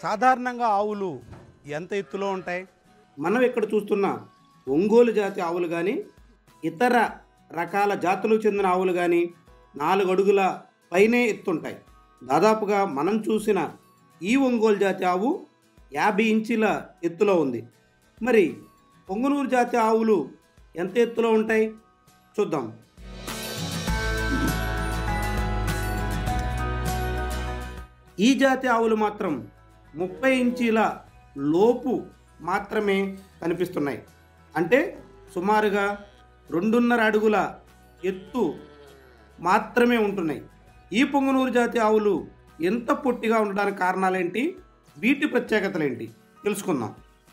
సాధారణంగా ఆవులు ఎంత ఎత్తులో ఉంటాయి? మనం ఇక్కడ చూస్తున్న ఒంగోలు జాతి ఆవులు కానీ ఇతర రకాల జాతులకు చెందిన ఆవులు కానీ 4 అడుగుల పైనే ఎత్తుంటాయి. దాదాపుగా మనం చూసిన ఈ ఒంగోలు జాతి ఆవు 50 ఇంచుల ఎత్తులో ఉంది. మరి పొంగనూరు జాతి ఆవులు ఎంత ఎత్తులో ఉంటాయి చూద్దాం. ఈ జాతి ఆవులు మాత్రం 30 ఇంచీల లోపు మాత్రమే కనిపిస్తున్నాయి. అంటే సుమారుగా 2.5 అడుగుల ఎత్తు మాత్రమే ఉంటున్నాయి. ఈ పొంగనూరు జాతి ఆవులు ఎంత పొట్టిగా ఉండడానికి కారణాలేంటి, వీటి ప్రత్యేకతలేంటి తెలుసుకుందాం.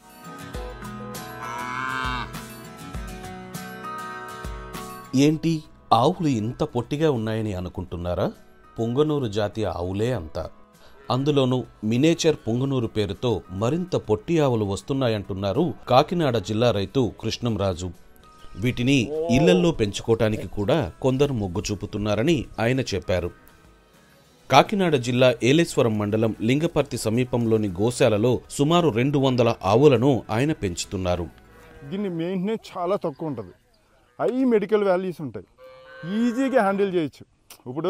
ఏంటి ఆవులు ఇంత పొట్టిగా ఉన్నాయని అనుకుంటున్నారా? పొంగనూరు జాతి ఆవులే అంత. అందులోనూ మినేచర్ పొంగనూరు పేరుతో మరింత పొట్టి ఆవులు వస్తున్నాయంటున్నారు కాకినాడ జిల్లా రైతు కృష్ణంరాజు. వీటిని ఇళ్లల్లో పెంచుకోవటానికి కూడా కొందరు మొగ్గు చూపుతున్నారని ఆయన చెప్పారు. కాకినాడ జిల్లా ఏలేశ్వరం మండలం లింగపర్తి సమీపంలోని గోశాలలో సుమారు 200 ఆవులను ఆయన పెంచుతున్నారు. దీన్ని మెయింటెనెన్స్ చాలా తక్కువ ఉంటుంది. హై మెడికల్ వాల్యూస్ ఉంటాయి. ఈజీగా హ్యాండిల్ చేయొచ్చు. ఇప్పుడు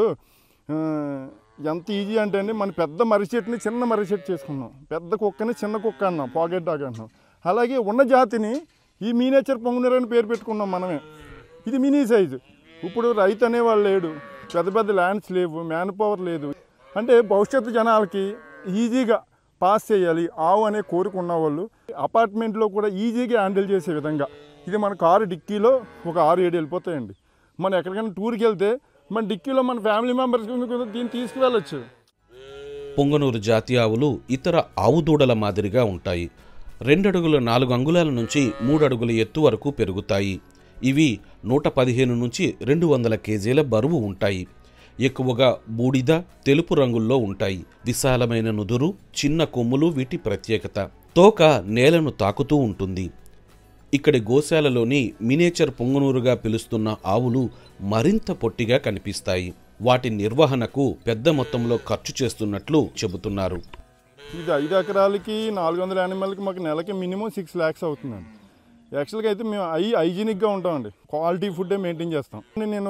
ఎంత ఈజీ అంటే అండి, మన పెద్ద మర్రి చెట్టుని చిన్న మర్రి చెట్టు చేసుకున్నాం, పెద్ద కుక్కని చిన్న కుక్క అన్నాం, పాకెట్ డాగ్ అంటున్నాం. అలాగే ఉన్న జాతిని ఈ మినియేచర్ పొంగనూరు అని పేరు పెట్టుకున్నాం మనమే. ఇది మినీ సైజు. ఇప్పుడు రైతు అనేవాళ్ళు లేడు, పెద్ద పెద్ద ల్యాండ్స్ లేవు, మ్యాన్ పవర్ లేదు. అంటే భవిష్యత్తు జనాలకి ఈజీగా పాస్ చేయాలి ఆవు అనే కోరిక ఉన్నవాళ్ళు అపార్ట్మెంట్లో కూడా ఈజీగా హ్యాండిల్ చేసే విధంగా ఇది మన కారు డిక్కీలో ఒక 6-7 వెళ్ళిపోతాయండి. మనం ఎక్కడికైనా టూర్కి వెళ్తే మన డిక్కీలో మన ఫ్యామిలీ మెంబర్స్ దీన్ని తీసుకువెళ్ళచ్చు. పొంగనూరు జాతి ఆవులు ఇతర ఆవు దూడల మాదిరిగా ఉంటాయి. 2 అడుగుల 4 అంగుళాల నుంచి 3 అడుగుల ఎత్తు వరకు పెరుగుతాయి. ఇవి 115 నుంచి 200 కేజీల బరువు ఉంటాయి. ఎక్కువగా బూడిద, తెలుపు రంగుల్లో ఉంటాయి. విశాలమైన నుదురు, చిన్న కొమ్ములు వీటి ప్రత్యేకత. తోక నేలను తాకుతూ ఉంటుంది. ఇక్కడి గోశాలలోని మినేచర్ పొంగనూరుగా పిలుస్తున్న ఆవులు మరింత పొట్టిగా కనిపిస్తాయి. వాటి నిర్వహణకు పెద్ద మొత్తంలో ఖర్చు చేస్తున్నట్లు చెబుతున్నారు. ఇది 5 ఎకరాలకి 400 యానిమల్కి మాకు నెలకి మినిమం 6 lakhs అవుతుందండి. యాక్చువల్గా అయితే మేము హైజీనిక్గా ఉంటామండి. క్వాలిటీ ఫుడ్డే మెయింటైన్ చేస్తాం. నేను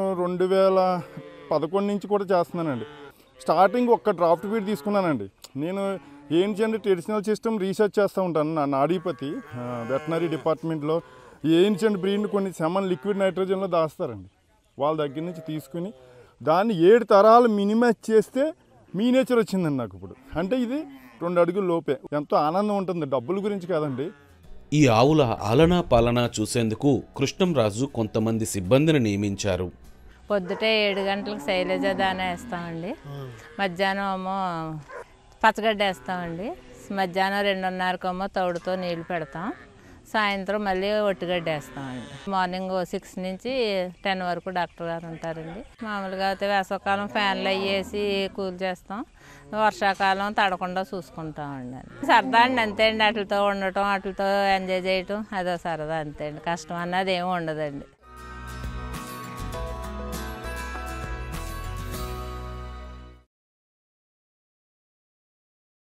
2011 నుంచి కూడా చేస్తున్నానండి. స్టార్టింగ్ ఒక్క డ్రాఫ్ట్ ఫీడ్ తీసుకున్నానండి. నేను ఏంటంటే ట్రెడిషనల్ సిస్టమ్ రీసెర్చ్ చేస్తూ ఉంటాను. నా నాడీపతి వెటనరీ డిపార్ట్మెంట్లో ఏన్షియంట్ బ్రీడ్ని కొన్ని సెమన్ లిక్విడ్ నైట్రోజన్లో దాస్తారండి. వాళ్ళ దగ్గర నుంచి తీసుకుని దాన్ని 7 తరాలు మినిమైజ్ చేస్తే మినియేచర్ వచ్చిందండి నాకు ఇప్పుడు. అంటే ఇది 2 అడుగుల లోపే. ఎంతో ఆనందం ఉంటుంది, డబ్బుల గురించి కాదండి. ఈ ఆవుల ఆలనా పాలనా చూసేందుకు కృష్ణంరాజు కొంతమంది సిబ్బందిని నియమించారు. పొద్దుటే 7 గంటలకు శైలజ దానా వేస్తామండి. మధ్యాహ్నం ఏమో పచ్చగడ్డ వేస్తామండి. మధ్యాహ్నం 2:30కేమో తౌడుతో నీళ్లు పెడతాం. సాయంత్రం మళ్ళీ ఒట్టిగడ్డ వేస్తామండి. మార్నింగ్ 6 నుంచి 10 వరకు డాక్టర్ గారు ఉంటారండి. మామూలుగా అయితే వేసవకాలం ఫ్యాన్లు అయ్యేసి కూల్ చేస్తాం, వర్షాకాలం తడకుండా చూసుకుంటామండి. సరదా అండి, అంతే అండి. వాటితో ఉండటం, వాటితో ఎంజాయ్ చేయటం అదో సరదా, అంతే అండి. కష్టం అన్నది ఏమి ఉండదండి.